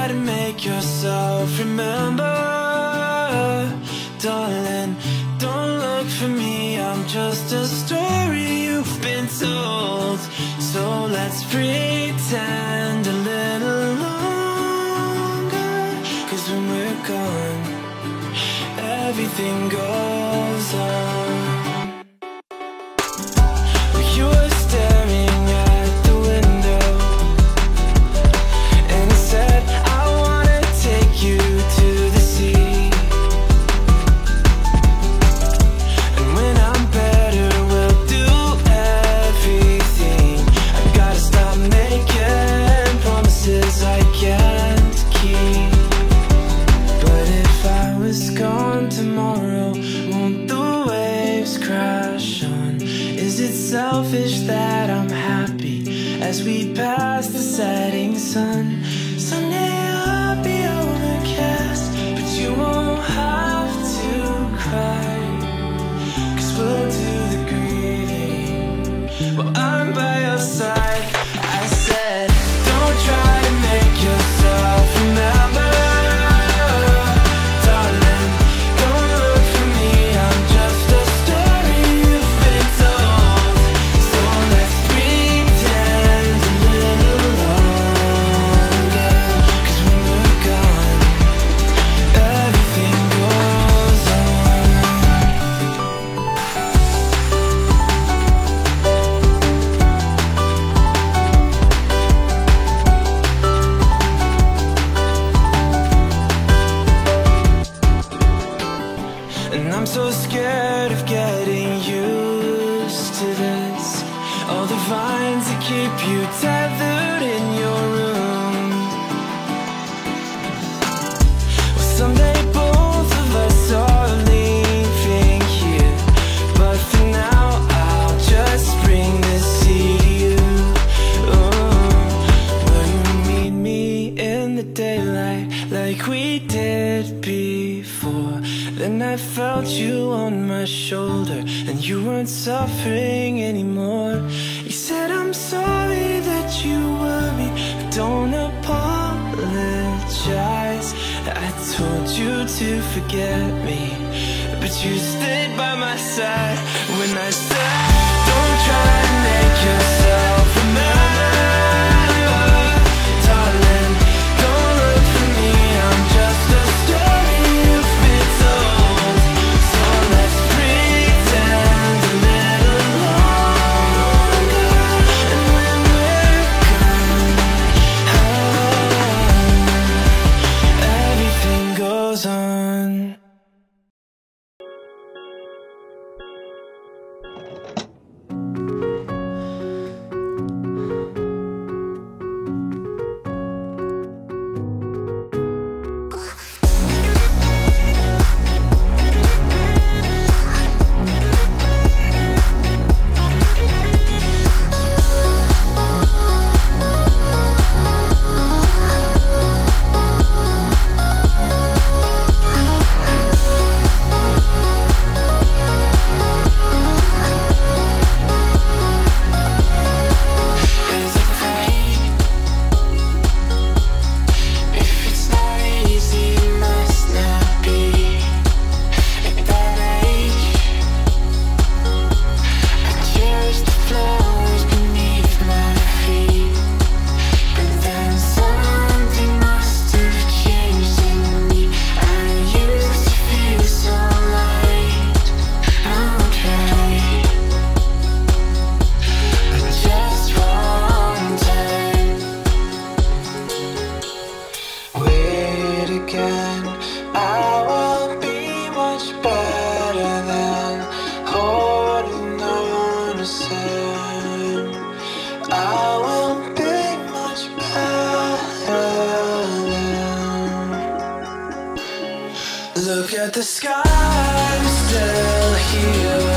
try to make yourself remember. Darling, don't look for me, I'm just a story you've been told. So let's pretend a little longer, 'cause when we're gone, everything goes on. You were staring at the window, and I said, I wanna take you to the sea. And when I'm better, we'll do everything. I've gotta stop making promises I can't keep. But if I was gone tomorrow, won't the waves crash on? Is it selfish that I'm happy as we pass the setting sun? Someday I'll be overcast, but you won't have to cry, 'cause we'll do the grieving while I'm by your side. I said, don't try to make yourself remember. Darling, don't look for me, I'm just a story you've been told. So let's pretend a little longer, 'cause when we're gone, everything goes on. And I'm so scared of getting used to this. All the vines that keep you tethered in your room. Well, someday both of us are leaving here, but for now I'll just bring this sea to you. Will you meet me in the daylight like we did before? Then I felt you on my shoulder, and you weren't suffering anymore. You said, I'm sorry that you worried, but don't apologize. I told you to forget me, but you stayed by my side when I said, don't try to make yourself remember. Darling, don't look for me, I'm just a story you've been told. So let's pretend a little longer, and when we're gone, everything goes on. Look at the sky, I'm still here.